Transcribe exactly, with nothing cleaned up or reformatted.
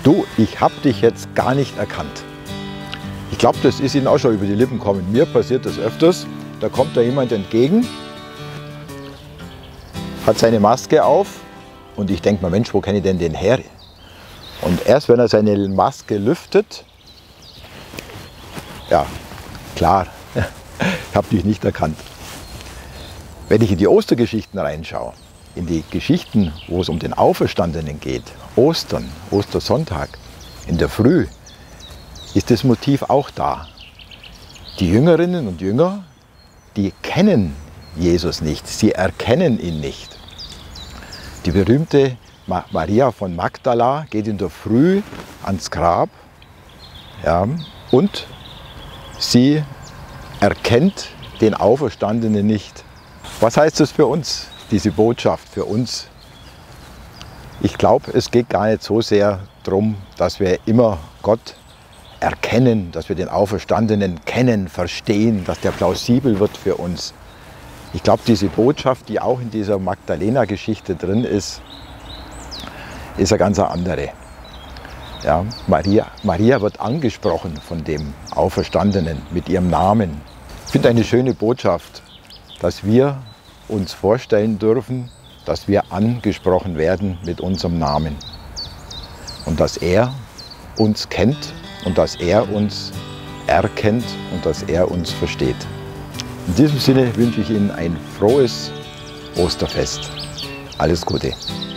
Du, ich hab dich jetzt gar nicht erkannt. Ich glaube, das ist Ihnen auch schon über die Lippen gekommen. Mir passiert das öfters. Da kommt da jemand entgegen, hat seine Maske auf und ich denke mir, Mensch, wo kenne ich denn den her? Und erst wenn er seine Maske lüftet, ja, klar, ich habe dich nicht erkannt. Wenn ich in die Ostergeschichten reinschaue, in die Geschichten, wo es um den Auferstandenen geht, Ostern, Ostersonntag, in der Früh, ist das Motiv auch da. Die Jüngerinnen und Jünger, die kennen Jesus nicht, sie erkennen ihn nicht. Die berühmte Maria von Magdala geht in der Früh ans Grab, ja, und sie erkennt den Auferstandenen nicht. Was heißt das für uns, diese Botschaft für uns? Ich glaube, es geht gar nicht so sehr darum, dass wir immer Gott erkennen, dass wir den Auferstandenen kennen, verstehen, dass der plausibel wird für uns. Ich glaube, diese Botschaft, die auch in dieser Magdalena-Geschichte drin ist, ist eine ganz andere. Ja, Maria, Maria wird angesprochen von dem Auferstandenen mit ihrem Namen. Ich finde eine schöne Botschaft, dass wir uns vorstellen dürfen, dass wir angesprochen werden mit unserem Namen. Und dass er uns kennt und dass er uns erkennt und dass er uns versteht. In diesem Sinne wünsche ich Ihnen ein frohes Osterfest. Alles Gute.